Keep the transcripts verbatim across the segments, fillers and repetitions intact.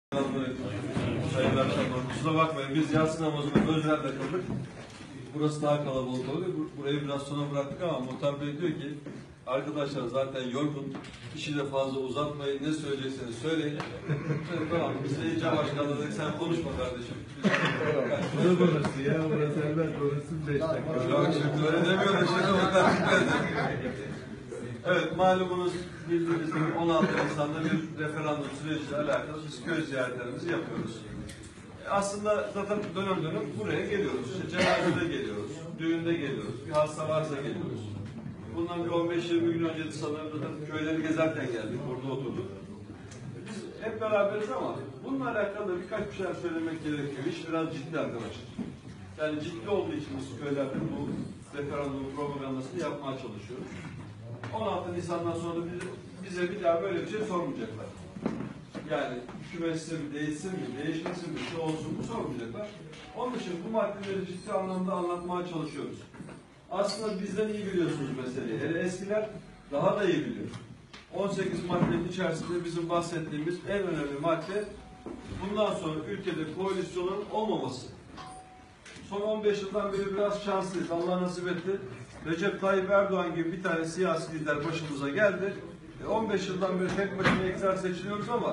Sayın akşamlar, kusura bakmayın, biz yatsı namazını Özler'de kıldık. Burası daha kalabalık oluyor. Burayı biraz sonra bıraktık ama muhtar bey diyor ki arkadaşlar zaten yorgun, işi de fazla uzatmayın, ne söyleyecekseniz söyleyin. Tamam, biz de iyice başkanla dedik, sen konuşma kardeşim. Ne burası ya? Burası elbet burası beş dakika. Yok şimdi öyle demiyor da şimdi muhtar Evet, malumunuz bildiğiniz gibi on altı Nisan'da bir referandum süreciyle alakalı biz köy ziyaretlerimizi yapıyoruz. Aslında zaten dönem dönem buraya geliyoruz. İşte cenazede geliyoruz, düğünde geliyoruz, bir hasta varsa geliyoruz. Bundan bir on beş yirmi gün önce sanırım zaten köyleri gezerken geldik, orada oturduk. Biz hep beraberiz ama bununla alakalı birkaç bir şeyler söylemek gerekiyor. İş biraz ciddi arkadaşlar. Yani ciddi olduğu için biz köylerde bu referandum propagandasını yapmaya çalışıyoruz. on altı Nisan'dan sonra bize bir daha böyle bir şey sormayacaklar. Yani hükümetsin mi, değişsin mi, değişmesin mi, şu olsun mu sormayacaklar. Onun için bu maddeleri ciddi anlamda anlatmaya çalışıyoruz. Aslında bizden iyi biliyorsunuz meseleyi. Hele eskiler daha da iyi biliyor. on sekiz maddenin içerisinde bizim bahsettiğimiz en önemli madde bundan sonra ülkede koalisyonun olmaması. Son on beş yıldan beri biraz şanslıyız. Allah nasip etti. Recep Tayyip Erdoğan gibi bir tane siyasi lider başımıza geldi. E on beş yıldan beri tek başına iktidar seçiliyoruz ama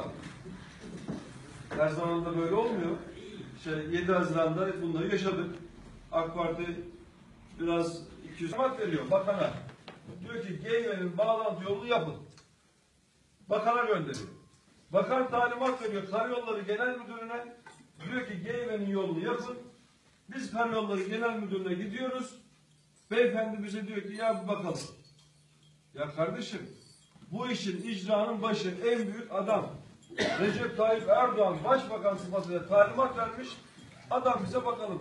her zaman da böyle olmuyor. İşte yedi Haziran'da bunları yaşadık. AK Parti biraz iki yüz talimat veriyor bakana. Diyor ki G Y V'nin bağlantı yolunu yapın. Bakana gönderiyor. Bakan talimat veriyor Karayolları Genel Müdürü'ne. Diyor ki G Y V'nin yolunu yapın. Biz Karayolları Genel Müdürü'ne gidiyoruz. Beyefendi bize diyor ki ya bir bakalım. Ya kardeşim bu işin icranın başı en büyük adam. Recep Tayyip Erdoğan başbakan sıfatıyla talimat vermiş. Adam bize bakalım.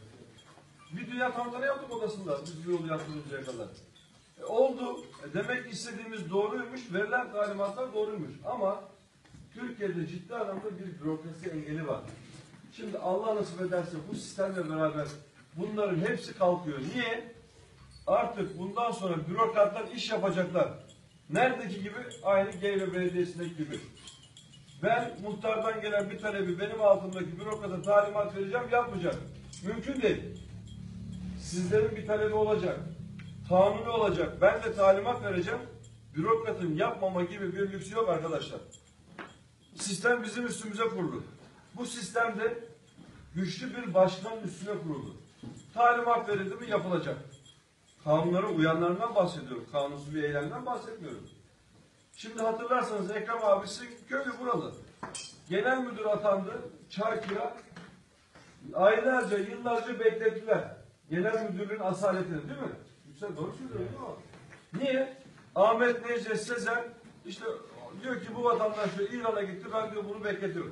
Bir dünya tanıtları yaptık odasında biz bu yolu yaptırıncaya kadar. E, oldu. E, demek ki istediğimiz doğruymuş. Verilen talimatlar doğruymuş. Ama Türkiye'de ciddi anlamda bir bürokrasi engeli var. Şimdi Allah nasip ederse bu sistemle beraber bunların hepsi kalkıyor. Niye? Artık bundan sonra bürokratlar iş yapacaklar. Neredeki gibi? Aynı Geyve Belediyesi'ndeki gibi. Ben muhtardan gelen bir talebi benim altımdaki bürokrata talimat vereceğim, yapmayacak. Mümkün değil. Sizlerin bir talebi olacak. Kanuni olacak. Ben de talimat vereceğim. Bürokratın yapmama gibi bir lüksü yok arkadaşlar. Sistem bizim üstümüze kurulu. Bu sistemde güçlü bir başkanın üstüne kuruldu. Talimat verildi mi yapılacak. Kanunlara uyanlarından bahsediyorum. Kanunsuz bir eylemden bahsetmiyorum. Şimdi hatırlarsanız Ekrem abisi köylü buralı. Genel müdür atandı. Çaykır'a aylarca, yıllarca beklettiler. Genel müdürlüğün asaletini değil mi? Yüksel doğru söylüyor değil mi? Niye? Ahmet Necdet Sezer işte diyor ki bu vatandaş diyor, İran'a gitti ben diyor bunu bekletiyorum.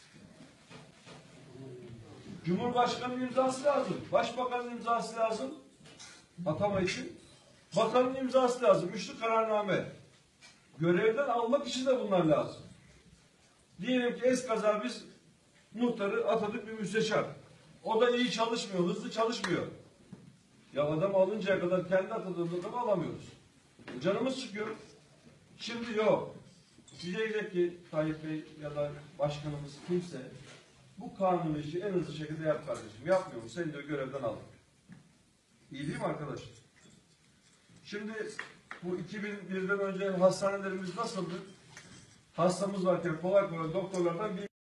Cumhurbaşkanının imzası lazım. Başbakanın imzası lazım. Atama için. Bakanın imzası lazım. Üçlü kararname. Görevden almak için de bunlar lazım. Diyelim ki eskaza biz muhtarı atadık bir müsteşar. O da iyi çalışmıyor, hızlı çalışmıyor. Ya adam alıncaya kadar kendi atadığımız adamı alamıyoruz. Canımız çıkıyor. Şimdi yok. Diyecek ki Tayyip Bey ya da başkanımız kimse bu kanun işi en hızlı şekilde yap kardeşim. Yapmıyor mu? Seni de görevden aldık. İyi değil mi arkadaşlar? Şimdi bu iki bin birden önce hastanelerimiz nasıldı? Hastamız varken kolay kolay doktorlardan bir